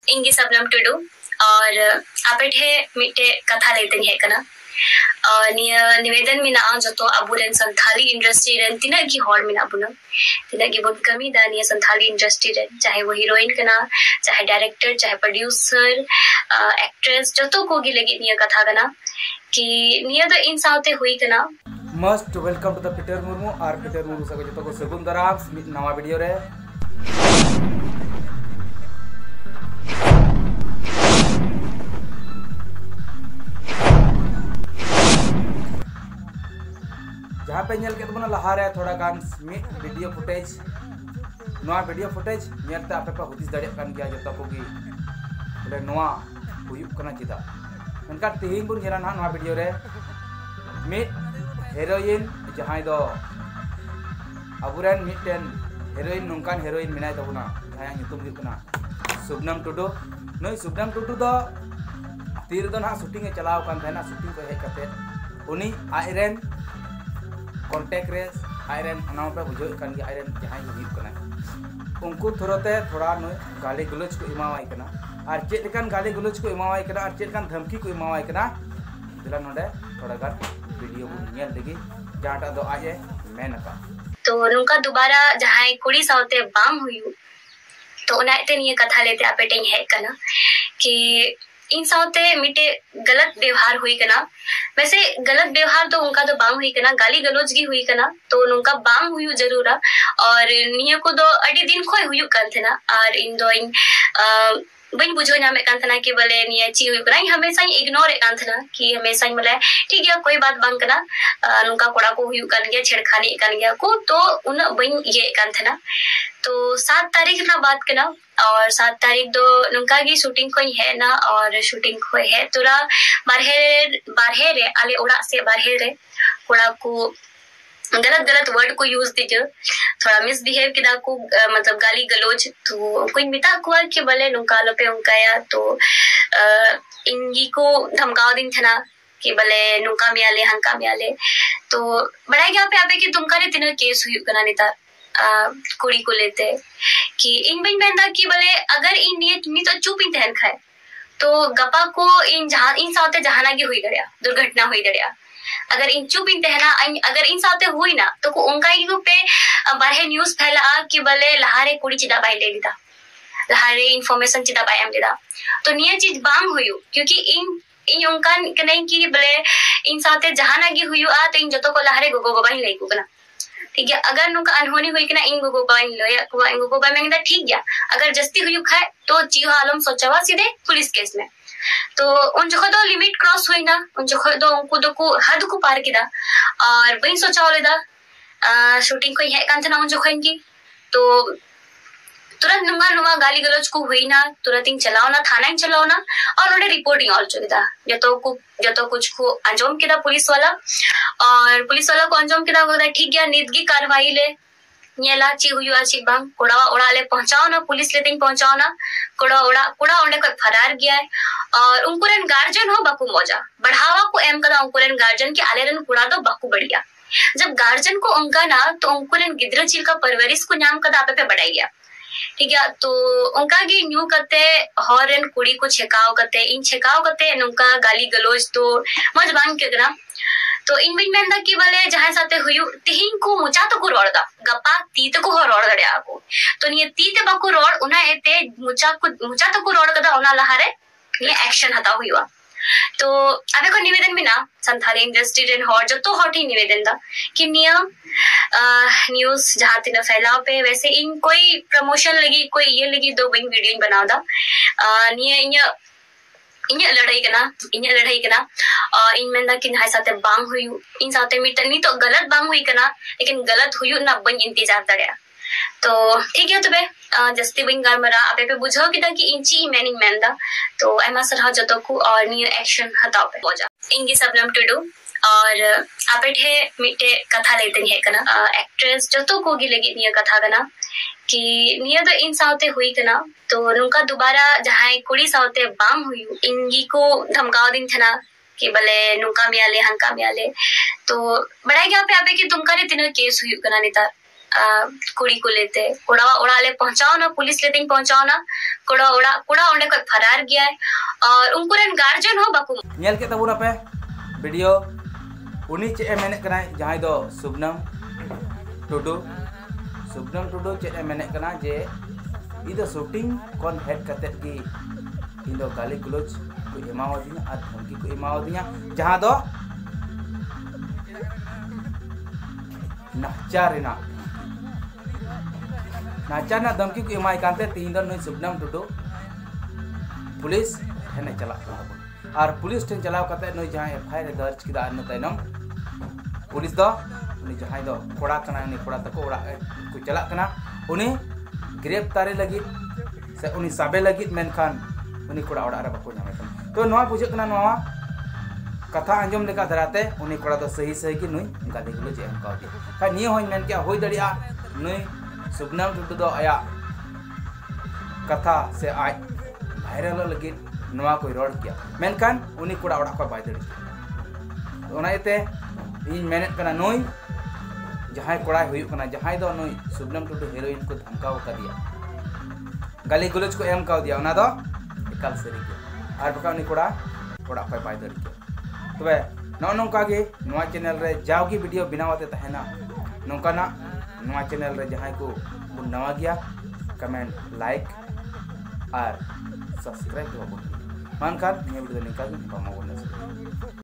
इंगी सबनम टुडू और आपे ठे मिटे कथा लेते हैं कना निवेदन में ना जो तो अबुरन संथाली इंडस्ट्री रेन तिना की हॉल में ना बुना तिना की बहुत कमी दानिया संथाली इंडस्ट्री रेन चाहे वो हीरोइन कना चाहे डायरेक्टर चाहे प्रोड्यूसर एक्ट्रेस जो तो कोगी लगी निया कथा कना कि निया तो इन साउते हुई कना must welcome to the Peter Murmu और पीटर मुर्मू सको जो को सगुन दराम नवा वीडियो रे जहाँ पे नेल के तो लहा रे थोड़ा गान वीडियो फुटेज नवा वीडियो फुटेज नेलते आपे पे हुदिस दाड़े कान गया जतो कोगी बोले नवा हुयुक कना चिदा मनका तिहिं बुन हेरा ना नवा वीडियो रे मिट हेरोइन जहाँ दो अबुरेन मिटेन हेरोइन नोंकान हेरोइन मिनाय तबुना जहाँ nyutum हुयुक कना सुबनम टुडू नई सुबनम टुडू दो तीर दो ना शूटिंग ए चलाव कान थाना शूटिंग को हेज कते उनी आइरेन कॉन्टेक्ट रे आयरन अनाव पे बुझो कान के आयरन जहां हुयुक कना उनको थोड़ते थोड़ा नय गाली गलोच को इमावाई कना और चेक लेकान गाली गलोच को इमावाई कना और चेक लेकान धमकी को इमावाई कना दिला नोडे थोड़ा गान वीडियो को नेल लगी जाटा दो आजे मेनका तो नुका दोबारा जहां कुड़ी साउते बाम हुयु तो उनाते निये कथा लेते आपे टें है कना कि इन साउते मिटे गलत व्यवहार हुई कना वैसे गलत व्यवहार तो उनका तो बाम हुई कना गाली गलोच की हुई कना तो उनका बाम हुई जरूर और निया को दो अड़ी दिन खोय हुई कान थे ना और इन दो इन बन बुझो नामे कान थे कि बोले निया ची हुई कना हमेशा इग्नोर कान थे कि हमेशा बोले ठीक है कोई बात बांग कना नुका कोड़ा को हुई कान गया छेड़खानी कान गया को तो उन बन ये कान थे ना तो 7 तारीख ना बात कना और 7 तारीख दो नुका की शूटिंग कोई है ना और शूटिंग कोई है तुरा बारहे रे आले ओड़ा से बारहे रे कोड़ा को गलत वर्ड को यूज दीजिए थोड़ा मिसबिहेव किदा को मतलब गाली गलोच तो कोई मिता को कि भले नुका लो पे उनका या तो इंगी को धमकाव दिन थे ना कि भले नुका मियाले हंका मियाले तो बड़ा गया पे आपे कि तुमका ने तीन केस हुई कना नेता कुड़ी को लेते कि इन बिन बेंदा कि भले अगर इन नियत नी तो चुप ही तहन खाए तो गपा को इन साउते जहाना की हुई दड़िया दुर्घटना हुई दड़िया अगर इन चुप इन तहना अगर इन साउते हुई ना तो को उनका ही पे बाहे न्यूज़ फैला कि भले लहारे कुड़ी चिदा बाई ले लिदा लहारे इन्फॉर्मेशन चिदा बाई हम लिदा तो निया चीज बांग हुई क्योंकि इन उनका कने की भले इन साउते जहाना की हुई तो इन जतो को लहारे गोगो बाबा ही लेको कना ठीक है अगर नुका अनहोनी हुई कना इन गोगो बाबा लो या को इन गोगो बाबा में ठीक गया अगर जस्ती हुई खाए तो चीहो आलम सोचवा सीधे पुलिस केस में तो उन जगह तो लिमिट क्रॉस हुई ना उन जगह तो उनको तो को हद को पार किदा और बई सोचा लेदा शूटिंग कोई है कांतना उन जगह की तो तुरंत नुंगा गाली गलोच को हुई ना तुरंत इन चलाओ ना थाना इन चलाओ ना और उन्हें रिपोर्टिंग ऑल चुकिदा जतो कुछ को अंजाम किदा पुलिस वाला को अंजाम किदा होदा ठीक गया निदगी कार्रवाई ले नेला ची हुई आची बांग कोड़ा ओड़ा ले पहुंचाओ ना पुलिस ले तीन पहुंचाओ ना कोड़ा ओंडे कोई फरार गया है और उनकुरन गार्जियन हो बाकू मौजा बढ़ावा को एम कदा उनकुरन गार्जियन के आलेरन कुड़ा दो बाकू बढ़िया जब गार्जियन को उनका ना तो उनकुरन गिद्र चिल का परवरिश को नाम कदा आपे पे बढ़ाई गया ठीक है तो उनका की न्यू करते हॉरन कुड़ी को छेकाव करते नुका गाली गलोच तो मज बांग के करा तो इन बिन मेंदा की भले जहां साथे हुयु तिहिं को मुचा तो को रोड़दा गपा ती तो को रोड़ दड़या को तो निये ती ते बाको रोड़ उना एते मुचा तो को रोड़ कदा उना लहारे ये एक्शन हता हुआ तो अबे को निवेदन में ना संथाली इंडस्ट्री रेन हॉट जो तो हॉट ही निवेदन दा कि नियम न्यूज़ जहां तिना फैलाव पे वैसे इन कोई प्रमोशन लगी कोई ये लगी दो बिन वीडियो बनाव दा निये इन्हें लड़ाई कना और इन मेंदा कि हाय साथे बांग हुई इन साथे मिटनी तो गलत बांग हुई कना लेकिन गलत हुई ना बन इंतजार दड़या तो ठीक है तो बे जस्ती बिन गार मरा आपे पे बुझो कि कि इंची मैनिंग मेंदा तो एमा सरहा जतो को और न्यू एक्शन हताओ पे हो जा इंगी सबनम टुडू और आपे ठे मिटे कथा लेते है कना एक्ट्रेस जतो को गी लगी निया कथा कना कि निया तो इन साउते हुई कना तो नुका दोबारा जहां कुड़ी साउते बाम हुई इंगी को धमकाव दिन थे ना कि भले नुका मियाले हंका मियाले तो बड़ा गया पे आपे कि तुमका ने तीन केस हुई कना नेता कुड़ी को लेते कोड़ा ओड़ा ले पहुंचाओ ना, पुलिस लेते पहुंचाओ ना, कोड़ा ओंडे को फरार गया है और उनको रेन गार्जियन हो बाकू नेल के तबुना पे वीडियो उनी चे मेने कना जहां दो शुभनम टुडू चे मेने कना जे इदो शूटिंग कोन हेड कते की इदो गाली गुलोच को एमावदिना और धमकी को एमावदिना जहां दो नाचार ना धमकी को एमाई कांते तीन दो नई शुभनम टुडू पुलिस ठेने चला और पुलिस ठेन चलाव कते नई जहां एफआईआर दर्ज किदा अन तैनम पुलिस दो उनी जहां दो कोड़ा कना उनी कोड़ा तको ओड़ा को चला कना उनी गिरफ्तारी लगी से उनी साबे लगी मेनखान उनी कोड़ा ओड़ा रे बको नामे कना तो नवा बुझे कना नवा कथा अंजम लेका धराते उनी कोड़ा दो सही की नुई गाली गुलोच एम कावदी का निय होय मेन के होय दड़िया नुई शुभनम टुडू दो आया कथा से आज वायरल लगी नवा कोई रोड किया मेनखान उनी कोड़ा ओड़ा को बाय दड़ी ओना इते इन मेनेट कना नुई जहां कोड़ा हुई कना जहां दो नुई शुभनम टुडू हीरोइन को धमकाव कर दिया गाली गुलोच को एम काव दिया ओना दो एकाल सरी के और बका उनी कोड़ा कोड़ा को बाय दड़ी के तबे नौका गे नवा चैनल रे जाओगी वीडियो बनावते तहना नौकाना नवा चैनल रे जहां को नवा गया कमेंट लाइक और सब्सक्राइब दो मानखान वीडियो निकाल